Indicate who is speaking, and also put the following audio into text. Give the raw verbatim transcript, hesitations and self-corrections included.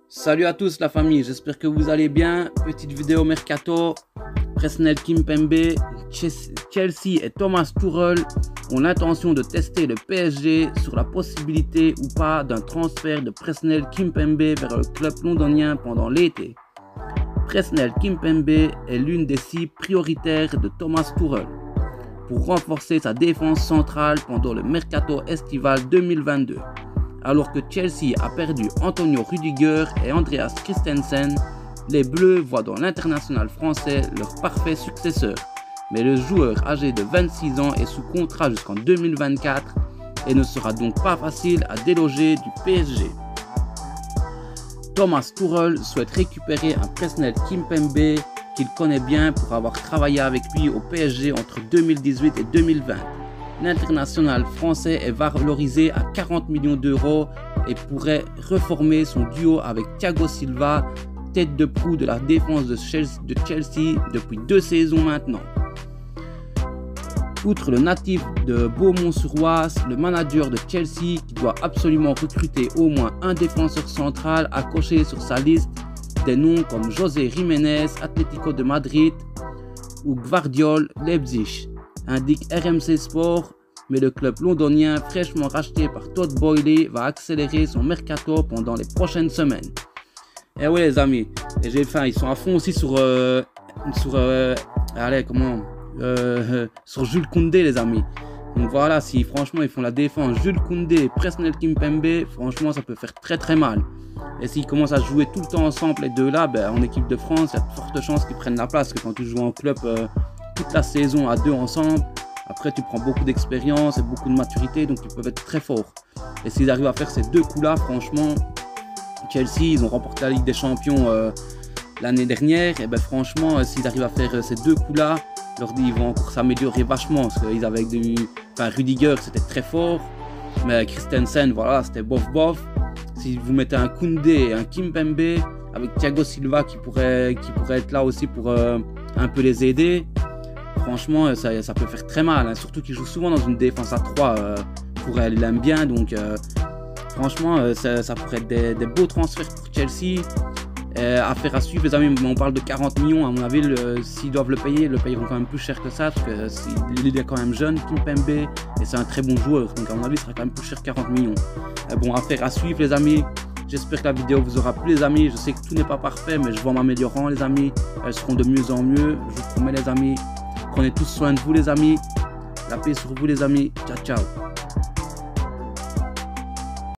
Speaker 1: Salut à tous la famille, j'espère que vous allez bien. Petite vidéo mercato. Presnel Kimpembe, Chelsea et Thomas Tuchel ont l'intention de tester le P S G sur la possibilité ou pas d'un transfert de Presnel Kimpembe vers le club londonien pendant l'été. Presnel Kimpembe est l'une des cibles prioritaires de Thomas Tuchel pour renforcer sa défense centrale pendant le mercato estival deux mille vingt-deux. Alors que Chelsea a perdu Antonio Rudiger et Andreas Christensen, les Bleus voient dans l'international français leur parfait successeur. Mais le joueur âgé de vingt-six ans est sous contrat jusqu'en deux mille vingt-quatre et ne sera donc pas facile à déloger du P S G. Thomas Tuchel souhaite récupérer un Presnel Kimpembe qu'il connaît bien pour avoir travaillé avec lui au P S G entre deux mille dix-huit et deux mille vingt. L'international français est valorisé à quarante millions d'euros et pourrait reformer son duo avec Thiago Silva, tête de proue de la défense de Chelsea, de Chelsea depuis deux saisons maintenant. Outre le natif de Beaumont-sur-Oise, le manager de Chelsea, qui doit absolument recruter au moins un défenseur central, a coché sur sa liste des noms comme José Jiménez, Atlético de Madrid ou Gvardiol, Leipzig, indique R M C Sport, mais le club londonien fraîchement racheté par Todd Boehly va accélérer son mercato pendant les prochaines semaines. Et oui les amis, et j'ai faim, ils sont à fond aussi sur euh, sur euh, allez comment euh, sur Jules Koundé les amis. Donc voilà, si franchement ils font la défense Jules Koundé, Presnel Kimpembe, franchement ça peut faire très très mal. Et s'ils commencent à jouer tout le temps ensemble les deux là, ben, en équipe de France, il y a de fortes chances qu'ils prennent la place, que quand tu joues en club euh, toute la saison à deux ensemble, après tu prends beaucoup d'expérience et beaucoup de maturité, donc ils peuvent être très forts. Et s'ils arrivent à faire ces deux coups là, franchement, Chelsea, ils ont remporté la Ligue des Champions euh, l'année dernière, et ben franchement, euh, s'ils arrivent à faire euh, ces deux coups là, leur dit ils vont encore s'améliorer vachement, parce qu'ils avaient du, enfin Rudiger c'était très fort, mais Christensen voilà c'était bof bof. Si vous mettez un Koundé et un Kimpembe avec Thiago Silva qui pourrait, qui pourrait être là aussi pour euh, un peu les aider, franchement ça, ça peut faire très mal, hein. Surtout qu'il joue souvent dans une défense à trois, euh, pour elle, il aime bien, donc euh, franchement euh, ça, ça pourrait être des, des beaux transferts pour Chelsea. Euh, affaire à suivre les amis, on parle de quarante millions, à mon avis s'ils doivent le payer, ils le payeront quand même plus cher que ça, parce que il est quand même jeune, Kimpembe, et c'est un très bon joueur, donc à mon avis il sera quand même plus cher que quarante millions. Euh, bon, affaire à suivre les amis, j'espère que la vidéo vous aura plu les amis, je sais que tout n'est pas parfait, mais je vois m'améliorant les amis, elles seront de mieux en mieux, je vous promets les amis, prenez tous soin de vous les amis, la paix sur vous les amis, ciao ciao.